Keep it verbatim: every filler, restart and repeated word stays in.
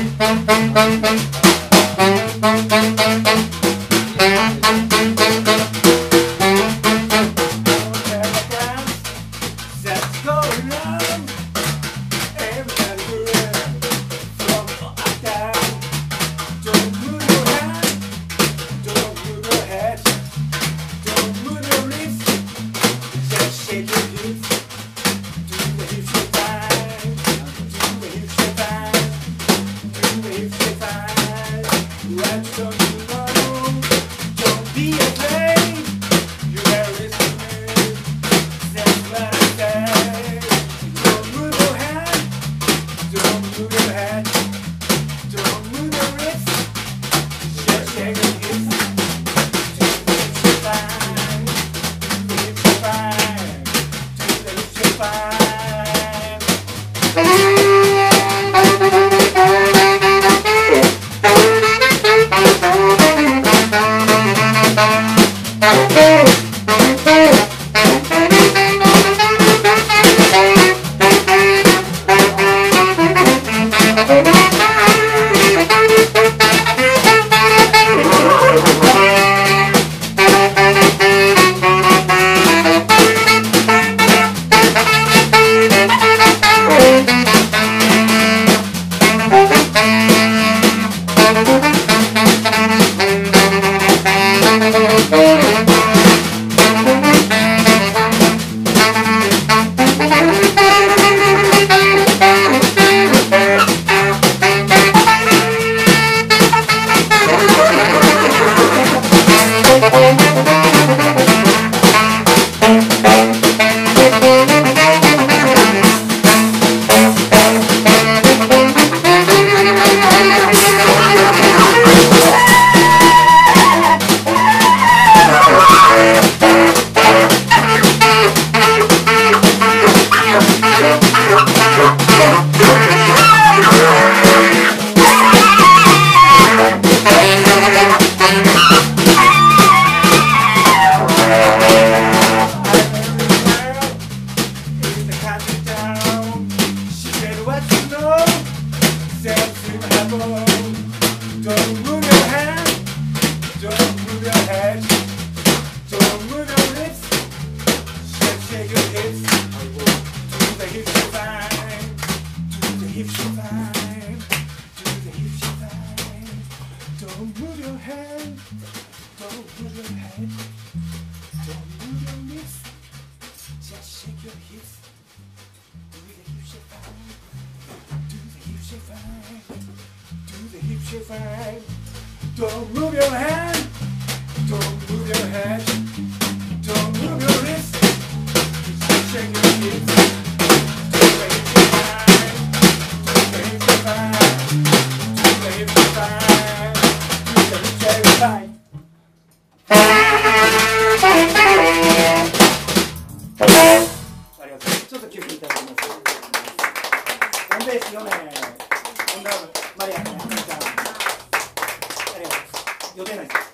Don't move your hand, don't move your head, don't move your wrist, just shake your hips. Do the hips fine, do the hips fine, do the hips fine, do the hips fine. ありがとう。ちょっと休憩いただきます。オンベースよね。オンダブルマリアね。予定ないです。